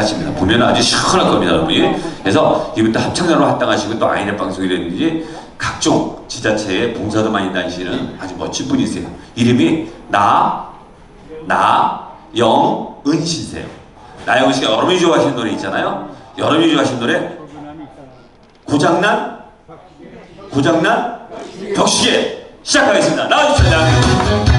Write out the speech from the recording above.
하십니다. 보면 아주 시원할 겁니다, 여러분이. 그래서 이분도 합창단으로 활동하시고 또 아이넷 방송이라든지 각종 지자체에 봉사도 많이 다니시는 아주 멋진 분이세요. 이름이 나영은 씨세요. 나영은 씨가 여러분이 좋아하시는 노래 있잖아요. 여러분이 좋아하시는 노래 고장난 벽시계 시작하겠습니다. 나와주세요.